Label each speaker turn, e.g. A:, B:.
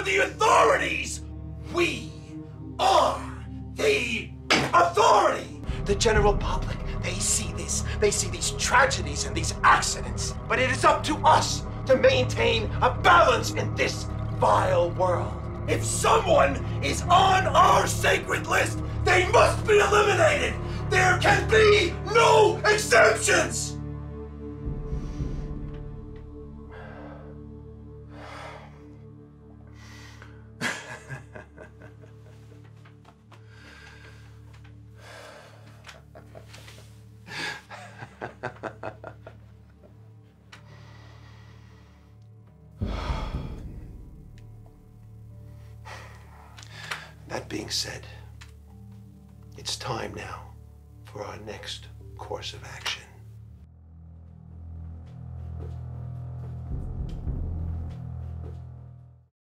A: with the authorities! We are the authority! The general public, they see this. They see these tragedies and these accidents. But it is up to us to maintain a balance in this vile world. If someone is on our sacred list, they must be eliminated! There can be no exemptions! That being said, it's time now for our next course of action.